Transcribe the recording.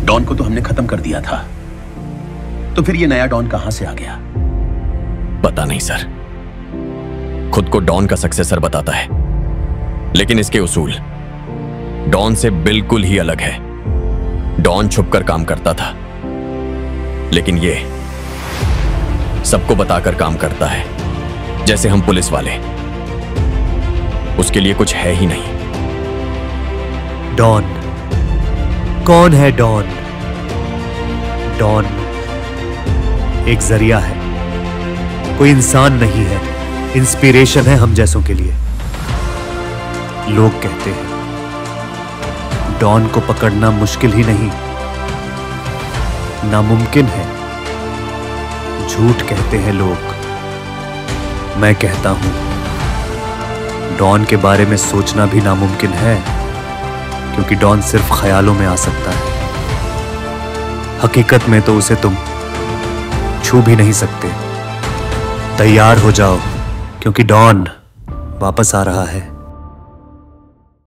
Don को तो हमने खत्म कर दिया था, तो फिर ये नया डॉन कहां से आ गया? पता नहीं सर, खुद को डॉन का सक्सेसर बताता है, लेकिन इसके उसूल डॉन से बिल्कुल ही अलग है। डॉन छुपकर काम करता था, लेकिन ये सबको बताकर काम करता है, जैसे हम पुलिस वाले। उसके लिए कुछ है ही नहीं। डॉन कौन है? डॉन डॉन एक जरिया है, कोई इंसान नहीं है, इंस्पिरेशन है हम जैसों के लिए। लोग कहते हैं डॉन को पकड़ना मुश्किल ही नहीं, नामुमकिन है। झूठ कहते हैं लोग, मैं कहता हूं डॉन के बारे में सोचना भी नामुमकिन है, क्योंकि डॉन सिर्फ ख्यालों में आ सकता है। हकीकत में तो उसे तुम छू भी नहीं सकते। तैयार हो जाओ, क्योंकि डॉन वापस आ रहा है।